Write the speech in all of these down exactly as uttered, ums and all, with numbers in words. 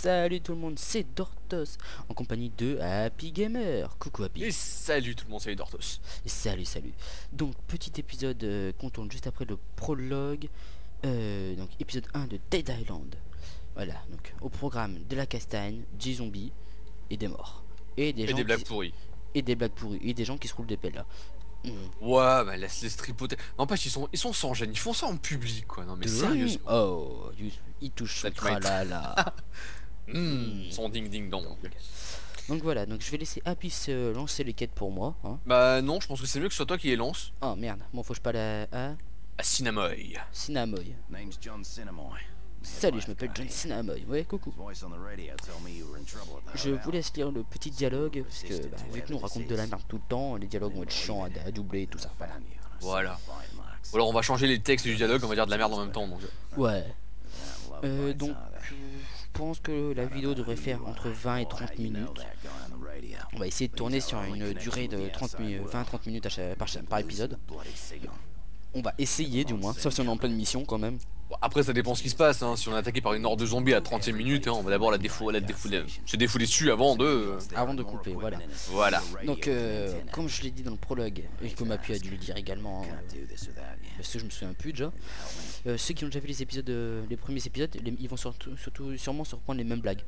Salut tout le monde, c'est Dortos en compagnie de Happy Gamer. Coucou Happy. Et salut tout le monde, salut Dortos. Et salut, salut. Donc petit épisode euh, qu'on tourne juste après le prologue. Euh, donc épisode un de Dead Island. Voilà, donc au programme de la castagne, des zombies et des morts. Et des, Et gens des blagues qui... pourries. Et des blagues pourries. Et des gens qui se roulent des pelles là. Mm. Ouais, bah laisse les tripoter. N'empêche, ils sont, ils sont sans gêne, ils font ça en public quoi. Non mais sérieusement. Oh, il touche son tralala. Mmh, Mm. son ding ding dong. Donc voilà, donc je vais laisser Happy se lancer les quêtes pour moi. Hein. Bah non, je pense que c'est mieux que ce soit toi qui les lance. Oh merde, bon faut que je parle à, à À Cinnamon. Cinnamon. Name's John Cinnamon. Salut, je m'appelle John Cinnamon. Ouais, coucou. Voice on the radio told me you were in trouble at the Je hotel. vous laisse lire le petit dialogue, parce que bah, vu que nous on raconte de la merde tout le temps, les dialogues vont être chiants à, à doubler et tout ça. Voilà. Voilà. Ou alors on va changer les textes du dialogue, on va dire de la merde en même temps. Donc. Ouais. Euh, donc, je pense que la vidéo devrait faire entre vingt et trente minutes. On va essayer de tourner sur une durée de vingt à trente minutes à chaque, par, par épisode. On va essayer du moins, sauf si on est en pleine mission quand même. Bon, après ça dépend ce qui se passe, hein. Si on est attaqué par une horde de zombies à trentième minute, hein, on va d'abord la défouler, la défouler, se défouler dessus avant de... euh, Avant de couper, voilà. Voilà. Donc, euh, comme je l'ai dit dans le prologue, et comme Appui a dû le dire également, euh, parce que je me souviens plus déjà, euh, ceux qui ont déjà vu les épisodes, euh, les premiers épisodes, les, ils vont surtout, surtout sûrement se reprendre les mêmes blagues.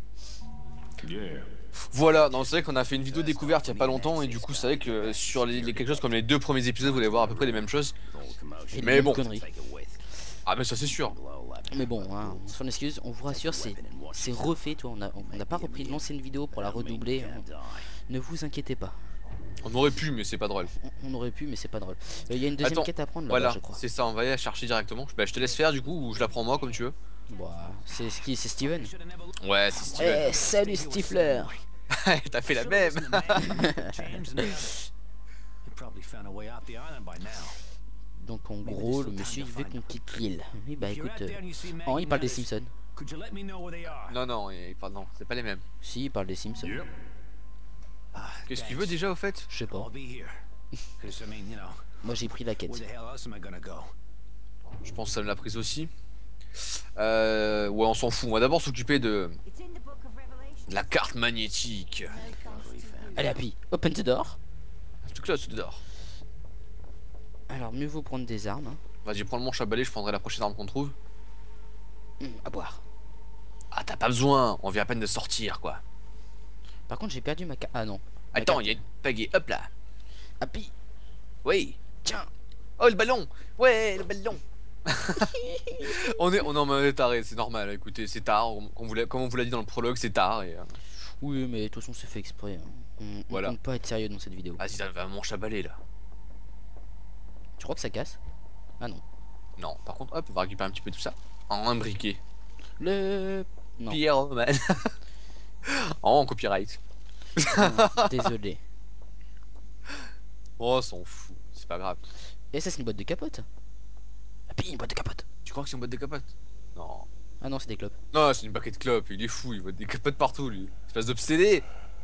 Voilà, non, c'est vrai qu'on a fait une vidéo découverte il y a pas longtemps et du coup c'est vrai que sur les, les quelque chose comme les deux premiers épisodes vous allez voir à peu près les mêmes choses. Et les Mais mêmes bon. conneries. Ah mais ça c'est sûr. Mais bon, hein, on s'en excuse, on vous rassure, c'est c'est refait, toi, on n'a on n'a pas repris l'ancienne vidéo pour la redoubler, hein. Ne vous inquiétez pas. On aurait pu mais c'est pas drôle. On, on aurait pu, mais c'est pas drôle. Il euh, y a une deuxième Attends, quête à prendre là, voilà, je crois. c'est ça, on va aller la chercher directement. Bah je te laisse faire du coup ou je la prends moi comme tu veux. Bon, c'est ce qui, c'est Steven. Ouais c'est Eh, Steven. salut Stifler. T'as fait la même. Donc en gros, le monsieur il veut qu'on quitte l'île. Oui bah écoute, euh... oh il parle des Simpsons. Non non, il parle- non, c'est pas les mêmes. Si il parle des Simpsons. Qu'est-ce qu'il veut déjà au fait? Je sais pas. Moi j'ai pris la quête. Je pense que ça me l'a prise aussi. Euh, ouais on s'en fout, on va d'abord s'occuper de... de la carte magnétique. Allez Happy, open the door. Tout que là, tout dehors. Alors mieux vaut prendre des armes. Hein. Vas-y prends le manche à balai, je prendrai la prochaine arme qu'on trouve. Mmh, à boire. Ah t'as pas besoin, on vient à peine de sortir quoi. Par contre j'ai perdu ma carte. Ah non. Ma Attends, carte. il y a une pagaie, hop là. Happy, Oui. tiens. Oh le ballon. Ouais le ballon. on est on est en mode taré, c'est normal, écoutez, c'est tard, on, on vous l'a- comme on vous l'a dit dans le prologue, c'est tard et... Euh... Oui mais de toute façon c'est fait exprès. Hein. On, on Voilà. compte pas être sérieux dans cette vidéo. Vas-y t'as un manche à balai là. Tu crois que ça casse? Ah non. Non, par contre, hop, on va récupérer un petit peu tout ça. En un briquet. Le... Non. Pyromane. En copyright. Non, désolé. Oh, on s'en fout, c'est pas grave. Et ça c'est une boîte de capote. Happy, une boîte de capote. Tu crois que c'est une boîte de capote? Non. Ah non c'est des clopes. Non, c'est une paquet de clopes, il est fou, il voit des capotes partout lui. Espèce d'obsédé.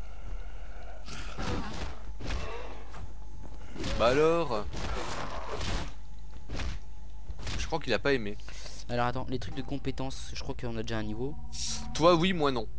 Bah alors. Je crois qu'il a pas aimé. Alors attends, les trucs de compétences, je crois qu'on a déjà un niveau. Toi oui, moi non.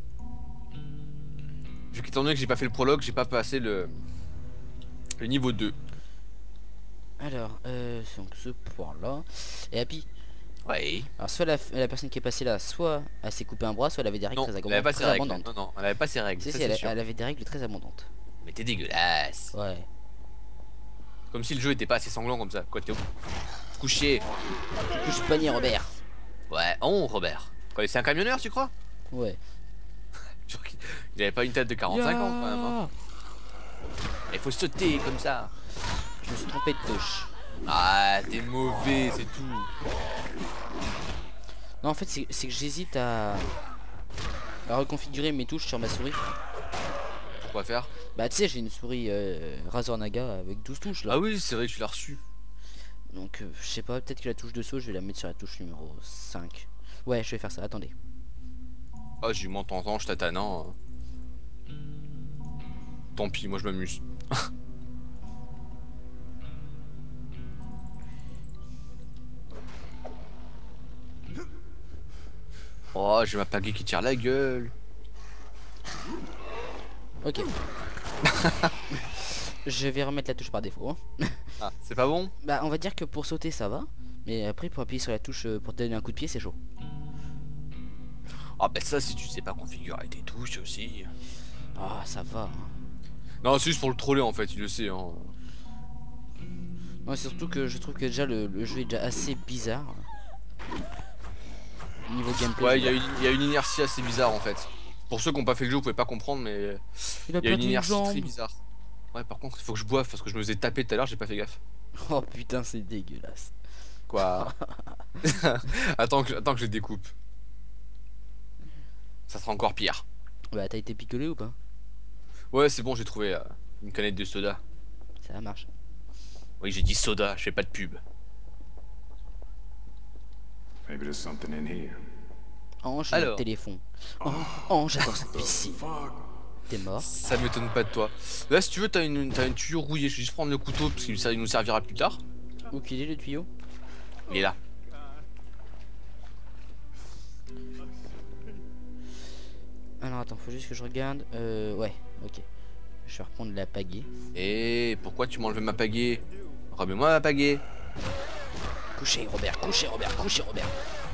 Vu qu'étant donné que j'ai pas fait le prologue, j'ai pas passé le... le niveau deux. Alors, euh, donc ce point là. Et Happy, Ouais. alors soit la, la personne qui est passée là, soit elle s'est coupé un bras, soit elle avait des règles Non, très, elle avait pas ses très règles. abondantes. Non, non, elle avait pas ses règles. Si, ça, si, c'est elle, sûr. elle avait des règles très abondantes. Mais t'es dégueulasse. Ouais. Comme si le jeu était pas assez sanglant comme ça. Quoi, t'es couché. Touche panier Robert. Ouais, oh Robert. Quoi, c'est un camionneur, tu crois? Ouais. Genre qu'il- Il avait pas une tête de quarante-cinq ans quand même. Hein. Il faut sauter comme ça. Je me suis trompé de touche. Ah, t'es mauvais, c'est tout. Non, en fait, c'est c'est que j'hésite à... à reconfigurer mes touches sur ma souris. Pourquoi faire? Bah, tu sais, j'ai une souris euh, Razer Naga avec douze touches là. Ah oui, c'est vrai que tu l'as reçu. Donc, euh, je sais pas, peut-être que la touche de saut, je vais la mettre sur la touche numéro cinq. Ouais, je vais faire ça, attendez. Ah, j'ai eu mon temps, je tatanant. Tant pis, moi je m'amuse. Oh, j'ai ma pagaie qui tire la gueule. Ok. Je vais remettre la touche par défaut. Hein. Ah, c'est pas bon? Bah on va dire que pour sauter ça va. Mais après pour appuyer sur la touche euh, pour te donner un coup de pied c'est chaud. Ah bah ça si tu sais pas configurer tes touches aussi. Ah ça va. Hein. Non c'est juste pour le troller en fait, il le sait hein. Non c'est surtout que je trouve que déjà le, le jeu est déjà assez bizarre. Niveau gameplay. Ouais il y, a une, y a une inertie assez bizarre en fait. Pour ceux qui n'ont pas fait le jeu vous pouvez pas comprendre mais il a, il y a une inertie jambe. très bizarre. Ouais par contre il faut que je boive parce que je me faisais taper tout à l'heure, j'ai pas fait gaffe. Oh putain c'est dégueulasse. Quoi? attends, que, attends que je les découpe. Ça sera encore pire. Bah t'as été picolé ou pas? Ouais c'est bon j'ai trouvé euh, une canette de soda. Ça marche. Oui j'ai dit soda, je fais pas de pub. Maybe there's something in here. Oh j'ai le téléphone. Oh, oh j'adore cette piscine. T'es mort? Ça m'étonne pas de toi. Là si tu veux t'as une, t'as une tuyau rouillée, je vais juste prendre le couteau parce qu'il ça, il nous servira plus tard. Où qu'il est le tuyau? Il est là. Alors attends, faut juste que je regarde. Euh, ouais, ok. Je vais reprendre la pagaie. Et pourquoi tu m'as enlevé ma pagaie? Remets-moi ma pagaie. Couchez Robert, couchez Robert, couchez Robert.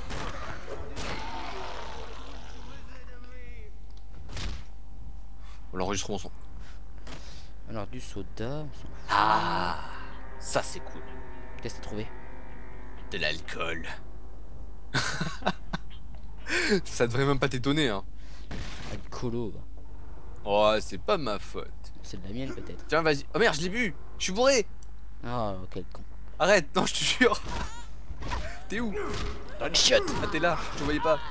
On l'enregistre mon son. Alors du soda. Ah, ça c'est cool. Qu'est-ce que t'as trouvé? De l'alcool. Ça devrait même pas t'étonner hein. Alcoolo. Oh c'est pas ma faute. C'est de la mienne peut-être. Tiens vas-y. Oh merde je l'ai bu. Je suis bourré. Oh quel con. Arrête, non je te jure. T'es où? Dans les chiottes. Ah t'es là, je te voyais pas.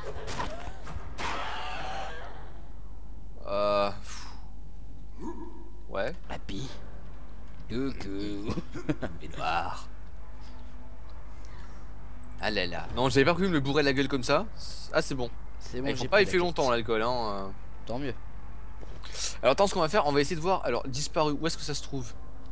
Euh... Ouais. Happy. Coucou. Edouard. Ah là là. Non j'avais pas prévu de me bourrer la gueule comme ça. Ah c'est bon. C'est bon. Il faut pas y fait longtemps l'alcool hein. Tant mieux. Alors attends ce qu'on va faire, on va essayer de voir. Alors disparu, où est-ce que ça se trouve?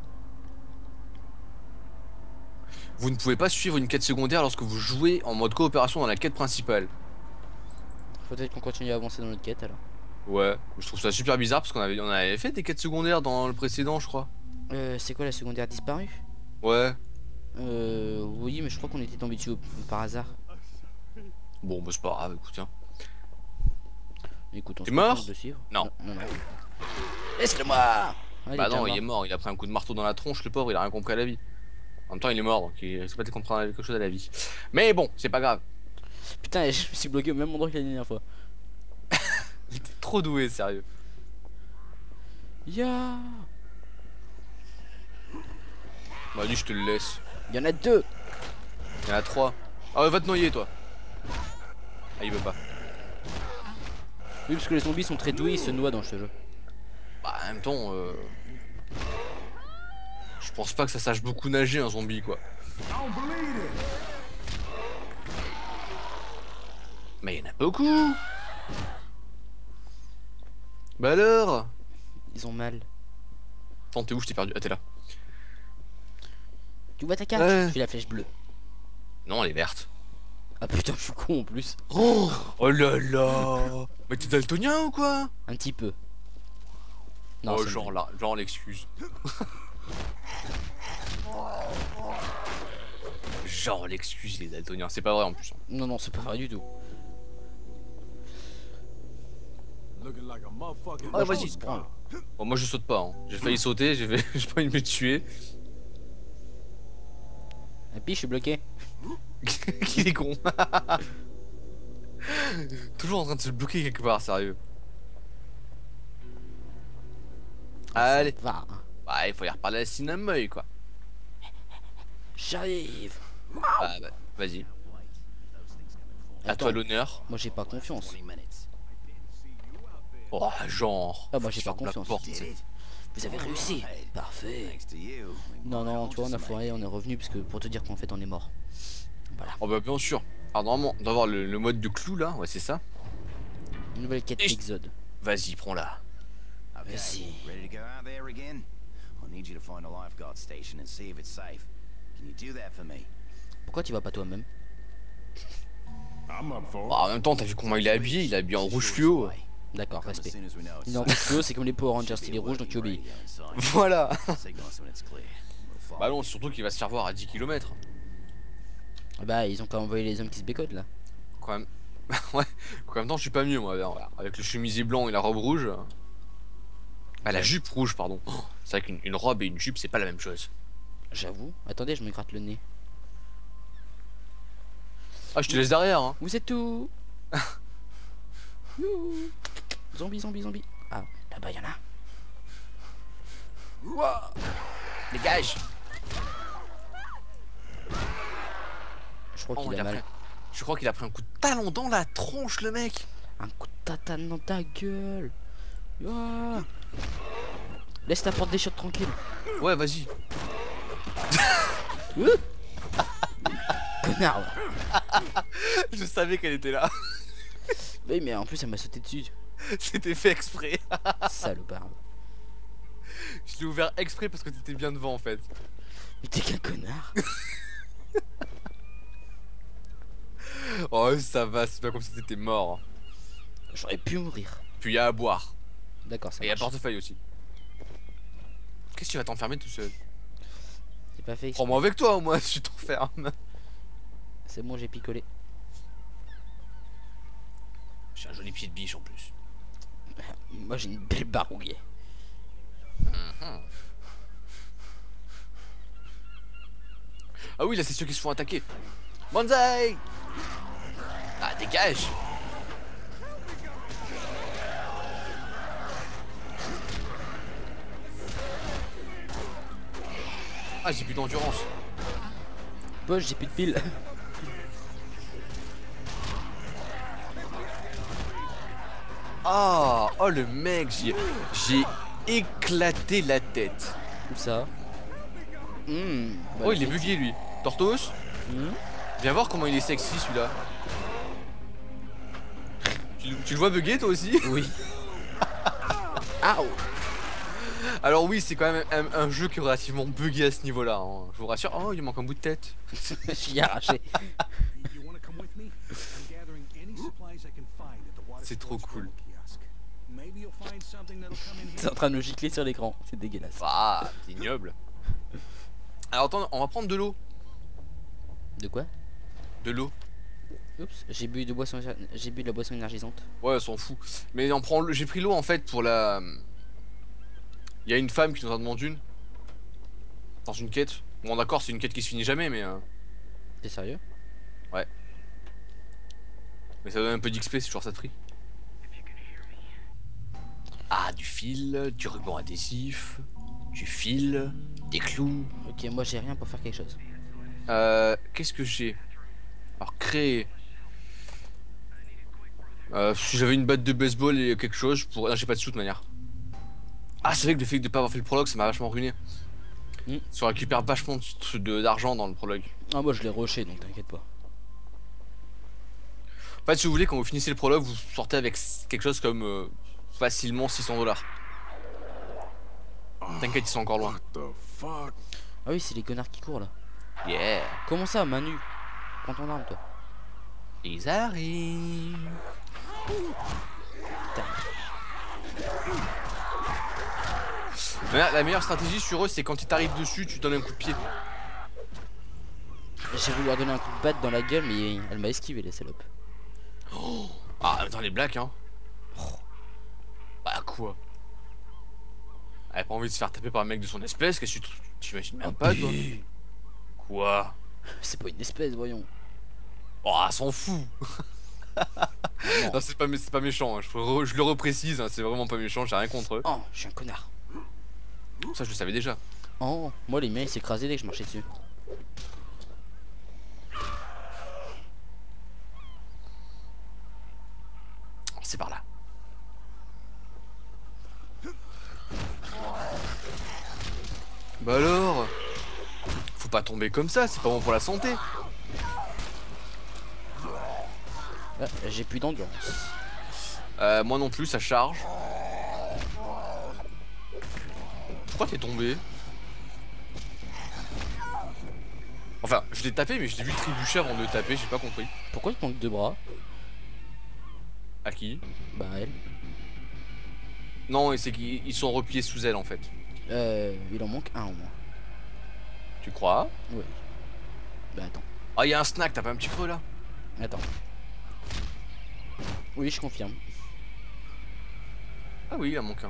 Vous ne pouvez pas suivre une quête secondaire lorsque vous jouez en mode coopération dans la quête principale. Faut peut-être qu'on continue à avancer dans notre quête alors. Ouais, je trouve ça super bizarre parce qu'on avait, on avait fait des quêtes secondaires dans le précédent je crois. Euh, c'est quoi la secondaire disparue? Ouais. Euh, oui mais je crois qu'on était tombé dessus par hasard. Bon bah c'est pas grave, écoute hein. Écoute, on T'es se mort? contente de suivre. Non. Non, non, non. Laisse-le-moi. Bah non, il est mort, il a pris un coup de marteau dans la tronche, le pauvre, il a rien compris à la vie. En même temps, il est mort, donc il risque pas de comprendre quelque chose à la vie. Mais bon, c'est pas grave. Putain, je me suis bloqué au même endroit que la dernière fois. Il était trop doué, sérieux. Ya. Bah, lui, je te le laisse. Il y en a deux. Il y en a trois. Ah, va te noyer, toi. Ah, il veut pas. Oui, parce que les zombies sont très doués, ils se noient dans ce jeu. Bah, en même temps, euh... je pense pas que ça sache beaucoup nager, un zombie, quoi. Mais il y en a beaucoup. Bah alors? Ils ont mal. Attends, t'es où? Je t'ai perdu. Ah, t'es là. Tu vois ta carte? Ouais. Je suis la flèche bleue. Non, elle est verte. Ah putain, je suis con en plus. Oh, oh là là. Mais t'es daltonien ou quoi? Un petit peu. Non, oh, c'est genre vrai. là, genre l'excuse. Genre l'excuse, il est daltonien. C'est pas vrai en plus. Non, non, c'est pas vrai du tout. Ah, vas-y. Bon, moi je saute pas. Hein. J'ai failli sauter, j'ai fait... j'ai pas envie de me tuer. Et puis je suis bloqué. Qu'il est con. Toujours en train de se bloquer quelque part, sérieux. Allez. Va. Bah, il faut y reparler à Cinnamon, quoi. J'arrive. Ah, bah, vas-y. À Attends, toi l'honneur. moi j'ai pas confiance. Oh, genre. Ah, moi j'ai pas Ferme la confiance. porte. Vous avez réussi. Parfait. Thanks to you. Non, non, tu vois, on a foiré, on est revenu parce que pour te dire qu'en fait on est mort. Voilà. Oh bah bien sûr. Alors normalement, on doit avoir le, le mode de clou là, ouais c'est ça. Une nouvelle quête Et- d'Exode. Vas-y, prends-la. Okay, Vas-y. ready to go out there again? I need you to find a lifeguard station and see if it's safe. Can you do that for me? Pourquoi tu vas pas toi-même? I'm up for Oh, en même temps, t'as vu comment il est habillé? Il est habillé en rouge fluo. D'accord, Come as respect. soon as we know it's Il en safe. reste c'est comme les Power Rangers, Should il be est a rouge donc tu working obéis. radio inside. Voilà. Signal us when it's clear. We'll follow. Bah non, surtout qu'il va se faire voir à dix kilomètres. Ah bah ils ont quand même envoyé les hommes qui se bécotent là. Quand même. Ouais. En même temps, je suis pas mieux moi. Voilà. Avec le chemisier blanc et la robe rouge. Ah, la jupe rouge, pardon. Oh, c'est vrai qu'une une robe et une jupe, c'est pas la même chose. J'avoue. Attendez, je me gratte le nez. Ah, je te laisse derrière, hein. Vous êtes tout. Youhou. Zombie, zombie, zombie. Ah, là-bas y'en a. Ouah. Dégage. Je crois Oh, qu'il il a a mal. pris- Je crois qu'il a pris un coup de talon dans la tronche, le mec. Un coup de tatane dans ta gueule. Ouah. Laisse ta porte des chiottes tranquille. Ouais, vas-y. Connard. Ouais. Je savais qu'elle était là. Oui mais en plus elle m'a sauté dessus. C'était fait exprès. Salopard. Je l'ai ouvert exprès parce que t'étais bien devant en fait. Mais t'es qu'un connard. Oh, ça va, c'est pas comme si t'étais mort. J'aurais pu mourir. Puis il y a à boire. D'accord, ça Et il y a marche. portefeuille aussi. Qu'est-ce que tu vas t'enfermer tout seul? C'est pas fait. exprès. Prends-moi avec toi au moins si tu t'enfermes. C'est bon, j'ai picolé. J'ai un joli pied de biche en plus. Moi j'ai une belle barouille. Ah oui, là c'est ceux qui se font attaquer. Banzai. Ah, dégage. Ah, j'ai plus d'endurance. Poche, j'ai plus de piles. Ah, oh le mec, j'ai j'ai éclaté la tête. Où ça? Mmh, Oh, il est bugué lui. Tortos, Mmh. viens voir comment il est sexy celui-là. Tu, tu le vois bugger toi aussi? Oui. Ah oh. Alors oui, c'est quand même un, un jeu qui est relativement buggé à ce niveau-là, hein. Je vous rassure. Oh, il manque un bout de tête. J'y ai arraché. C'est trop cool. T'es en train de me gicler sur l'écran. C'est dégueulasse. Ah, c'est ignoble. Alors attends, on va prendre de l'eau. De quoi? De l'eau. Oups, j'ai bu de boisson, j'ai bu de la boisson énergisante. Ouais, on s'en fout. Mais on prend, j'ai pris l'eau en fait pour la. Il y a une femme qui nous en demande une. Dans une quête. Bon, d'accord, c'est une quête qui se finit jamais, mais. Euh... T'es sérieux? Ouais. Mais ça donne un peu d'X P, c'est toujours ça de prix. Ah, du fil, du ruban adhésif, du fil, des clous. Ok, moi j'ai rien pour faire quelque chose. Euh. Qu'est-ce que j'ai? Alors, créer. Euh, si j'avais une batte de baseball et quelque chose, je pourrais. Non, j'ai pas de sous de manière. Ah, c'est vrai que le fait de pas avoir fait le prologue, ça m'a vachement ruiné. Mm. Ça récupère vachement de- d'argent dans le prologue. Ah, moi je l'ai rushé donc t'inquiète pas. En fait, si vous voulez, quand vous finissez le prologue, vous sortez avec quelque chose comme euh, facilement six cents dollars. T'inquiète, ils sont encore loin. What the fuck? Ah oui, c'est les connards qui courent là. Yeah, Comment ça, Manu? Prends ton arme toi. ils arrivent. Mais là, la meilleure stratégie sur eux, c'est quand ils t'arrivent dessus, tu donnes un coup de pied. J'ai voulu leur donner un coup de batte dans la gueule, mais elle m'a esquivé, les salopes. Ah, attends, les blagues, hein. Bah, quoi? Elle a pas envie de se faire taper par un mec de son espèce, qu'est-ce que tu t'imagines même pas, toi? Quoi? C'est pas une espèce, voyons. Oh, elle s'en fout. Non, c'est pas, mé- c'est pas méchant, hein. je, re- je le reprécise, hein, c'est vraiment pas méchant, j'ai rien contre eux. Oh, je suis un connard. Ça, je le savais déjà. Oh, moi les miens ils s'écrasaient dès que je marchais dessus. C'est par là. Bah alors? Faut pas tomber comme ça, c'est pas bon pour la santé. Ah, j'ai plus d'endurance. Euh, moi non plus, ça charge. Pourquoi t'es tombé? Enfin, je l'ai tapé, mais je l'ai vu trébucher avant de le taper, j'ai pas compris. Pourquoi il manque deux bras? À qui? Bah elle. Non, c'est qu'ils ils sont repliés sous elle en fait. Euh, il en manque un au moins. Tu crois? Oui. Bah attends. Ah, il y a un snack, t'as pas un petit creux là? Attends. Oui, je confirme. Ah oui, il en manque un.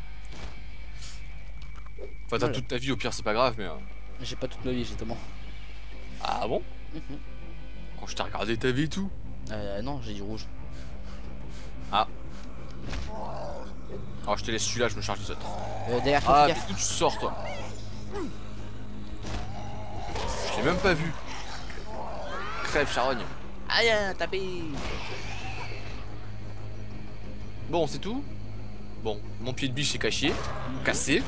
Enfin, t'as Voilà. toute ta vie, au pire, c'est pas grave, mais. euh, J'ai pas toute ma vie justement. Ah bon? Mhm. Quand je t'ai regardé ta vie et tout? Euh, non, j'ai du rouge. Ah. Alors, je te laisse celui-là, je me charge des autres. Euh, derrière toi, Ah, fais mais gaffe. d'où tu sors toi? Je l'ai même pas vu. Crève, charogne. Aïe, tapé. Bon, c'est tout? Bon, mon pied de biche est caché, cassé.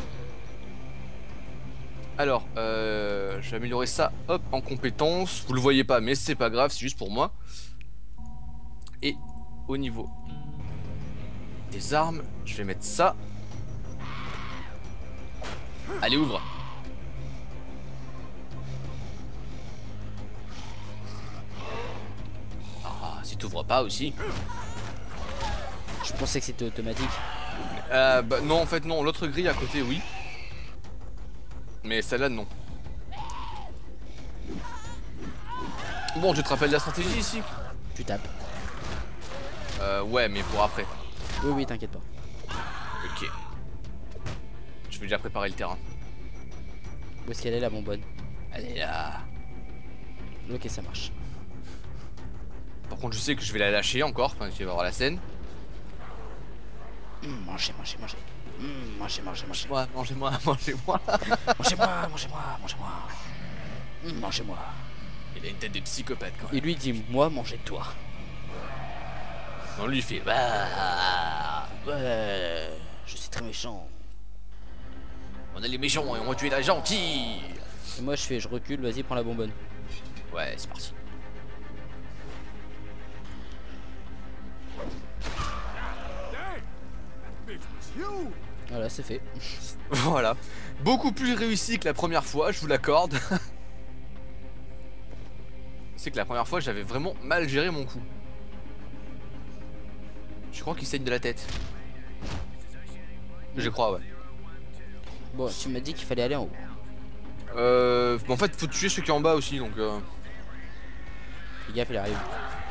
Alors, euh, je vais améliorer ça, hop, en compétence. Vous le voyez pas, mais c'est pas grave, c'est juste pour moi. Et au niveau des armes, je vais mettre ça. Allez, ouvre. Ah, si t'ouvres pas aussi. Je pensais que c'était automatique. Euh, bah non, en fait non, l'autre grille à côté, oui. Mais celle-là, non. Bon, je te rappelle la stratégie ici. Tu tapes. Euh, ouais, mais pour après. Oui, oui, t'inquiète pas. Ok. Je vais déjà préparer le terrain. Où est-ce qu'elle est la bonbonne? Elle est là. Ok, ça marche. Par contre, je sais que je vais la lâcher encore, enfin, je vais voir la scène. Mmh, mangez, mangez, mangez. Mmh, mangez, mangez, mangez. Moi, mangez-moi, mangez-moi. Mangez-moi, mangez-moi, mangez-moi. Mmh, mangez-moi. Il a une tête de psychopathe quand même. Et lui dit, moi, mangez toi. Non, lui il fait bah. Ouais, je suis très méchant. On a les méchants et on va tuer la gentille. Et moi, je fais, je recule, vas-y, prends la bonbonne. Ouais, c'est parti. Voilà, c'est fait. Voilà. Beaucoup plus réussi que la première fois, je vous l'accorde. C'est que la première fois, j'avais vraiment mal géré mon coup. Je crois qu'il saigne de la tête. Je crois, ouais. Bon, tu m'as dit qu'il fallait aller en haut. Euh, en fait, faut tuer ceux qui sont en bas aussi, donc. Euh... Fais gaffe, il arrive.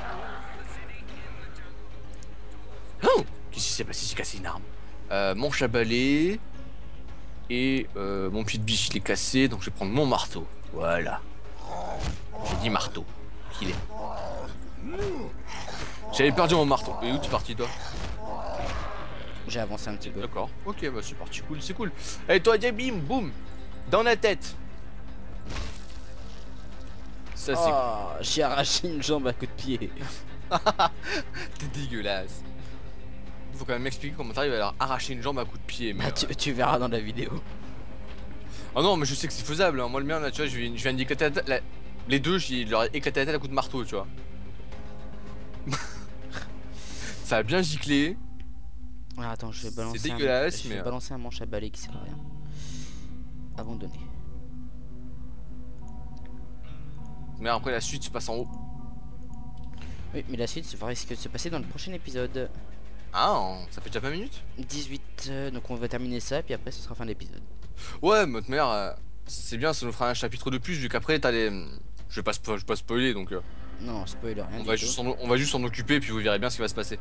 Oh, qu'est-ce qui s'est passé? J'ai cassé une arme. Euh, mon chabalai et euh, mon pied de biche il est cassé, donc je vais prendre mon marteau. Voilà. J'ai dit marteau. Qu'il est. J'avais perdu mon marteau. Et où tu es parti toi? J'ai avancé un petit peu. D'accord. Ok, bah c'est parti, cool, c'est cool. Et toi, bim, boum, dans la tête. Ça c'est. Oh, j'ai arraché une jambe à coup de pied. T'es dégueulasse. Faut quand même m'expliquer comment t'arrives à leur arracher une jambe à coup de pied. Mais Bah, tu, tu verras dans la vidéo. Ah non, mais je sais que c'est faisable. Hein. Moi, le mien, là, tu vois, je viens, je viens d'éclater la tête. La... Les deux, je leur ai éclaté la tête à coup de marteau, tu vois. Ça a bien giclé. Ah, attends, je vais balancer. C'est dégueulasse, un... Je mais. vais euh... balancer un manche à balai qui sert à rien. Abandonné. Mais après, la suite se passe en haut. Oui, mais la suite va risquer de se passer dans le prochain épisode. Ah, ça fait déjà vingt minutes? dix-huit, euh, donc on va terminer ça, puis après ce sera fin de l'épisode. Ouais, mais votre mère, euh, c'est bien, ça nous fera un chapitre de plus, vu qu'après, t'as les. Je vais pas, spo... je vais pas spoiler, donc. Euh... Non, spoiler, rien on, du va tout. juste en... on va juste s'en occuper, puis vous verrez bien ce qui va se passer.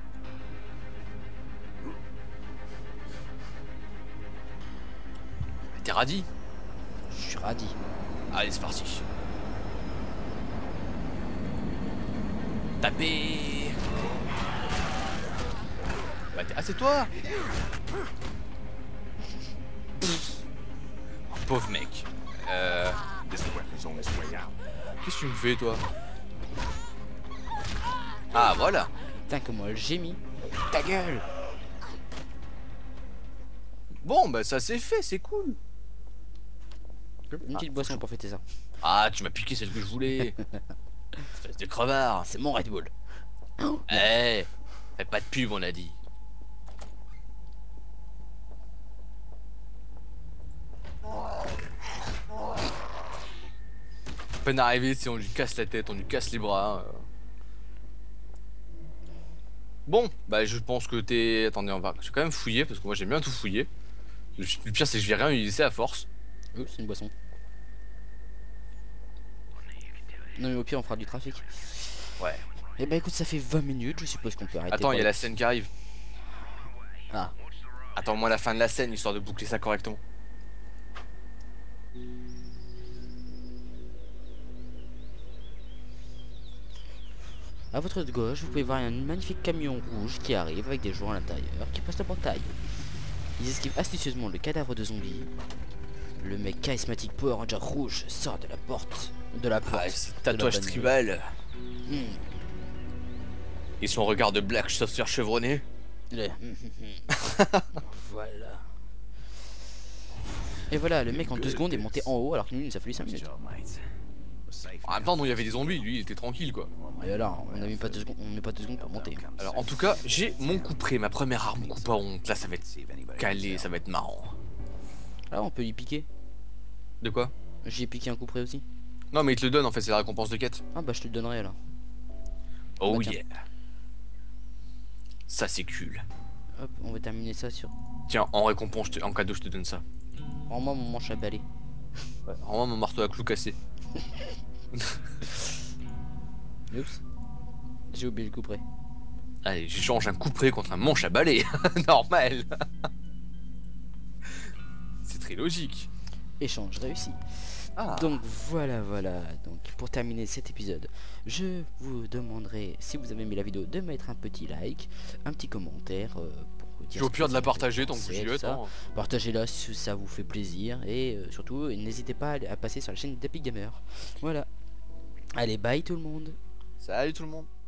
T'es radis? Je suis radis. Allez, c'est parti. Tapez. Bah t'es... Ah c'est toi. Oh, pauvre mec. Euh... Qu'est-ce que tu me fais toi? Ah voilà. Putain, comment elle gémit. Ta gueule. Bon bah ça c'est fait, c'est cool. Une petite Ah, boisson pour fêter ça. Ah tu m'as piqué celle que je voulais. Espèce de crevard. C'est mon Red Bull. Eh hey, fais pas de pub on a dit. À peine arrivé, si on lui casse la tête, on lui casse les bras. Bon, bah je pense que t'es... Attendez, on va... Je vais quand même fouiller, parce que moi j'aime bien tout fouiller. Le le pire c'est que je vais rien utiliser à force. Oh, c'est une boisson. Non mais au pire on fera du trafic. Ouais. Et bah écoute, ça fait vingt minutes, je suppose qu'on peut arrêter. Attends, il y a pour- la scène qui arrive. Ah. Attends-moi la fin de la scène, histoire de boucler ça correctement. À votre gauche, vous pouvez voir un magnifique camion rouge qui arrive avec des joueurs à l'intérieur qui passe le portail. Ils esquivent astucieusement le cadavre de zombie. Le mec charismatique Power Ranger rouge sort de la porte. De la porte. Ah, ce de la tatouage bagnole. tribal. Hmm. Et son regard de black sauceur chevronné. Le- Voilà. Et voilà, le mec en deux secondes est monté en haut alors que nous il nous a fallu cinq Good minutes. job, mate. We're safe En même now. temps, non, il y avait des zombies, lui il était tranquille quoi. Et voilà, on n'a même pas deux secondes, on met pas deux secondes pour monter. Alors en tout cas, j'ai mon couperet, ma première arme coupe à ongle. Là ça va être See if anybody calé, can ça va être marrant. Là on peut y piquer. De quoi? J'ai piqué un coup près aussi. Non mais il te le donne en fait, c'est la récompense de quête. Ah bah je te le donnerai là. Oh Bah, tiens. yeah. Ça c'est cool. Hop, on va terminer ça sur. Tiens, en récompense, je te- en cadeau je te donne ça. Rends-moi mon manche à balai. Ouais. Rends-moi mon marteau à clous cassé. Oups. J'ai oublié le coup près. Allez, j'échange un couperet contre un manche à balai. Normal. C'est très logique. Échange réussi. Ah. Donc voilà, voilà. Donc pour terminer cet épisode, je vous demanderai, si vous avez aimé la vidéo, de mettre un petit like, un petit commentaire euh, pour vous dire. J'ai au ce pire que de la vous partager tant que pensez, vous y tout êtes. ça. hein. Partagez-la si ça vous fait plaisir et euh, surtout n'hésitez pas à, à passer sur la chaîne d'Epic Gamer. Voilà. Allez, bye tout le monde. Salut tout le monde.